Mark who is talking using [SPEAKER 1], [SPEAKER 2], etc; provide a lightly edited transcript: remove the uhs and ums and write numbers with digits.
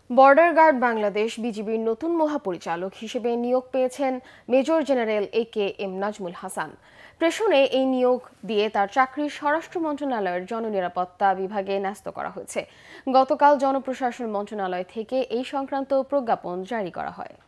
[SPEAKER 1] Border guard Bangladesh বিজিবির নতুন মহাপরিচালক হিসেবে নিয়োগ পেয়েছেন major general AKM Nazmul Hasan. প্রেষণে এই নিয়োগ দিয়ে তার চাকরি স্বরাষ্ট্র মন্ত্রণালয়ের জননিরাপত্তা বিভাগে ন্যস্ত করা হয়েছে। গতকাল জনপ্রশাসন মন্ত্রণালয় থেকে এই সংক্রান্ত প্রজ্ঞাপন জারি করা হয়।